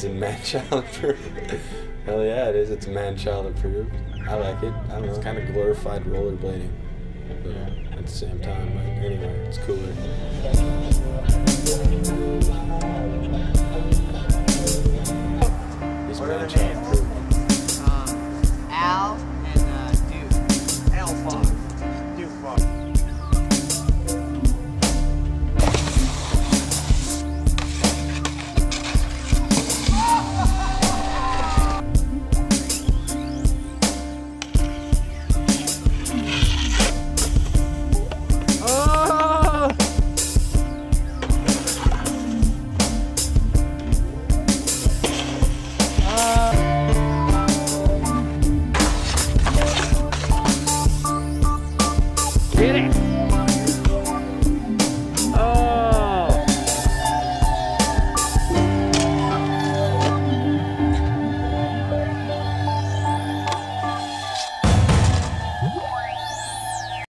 and man-child approved. Hell yeah, it is. It's man-child approved. I like it. I don't know. It's kind of glorified rollerblading. But at the same time, but anyway, it's cooler. It's man-child approved. Al and Duke. Al Fox. Duke Fox. Get it!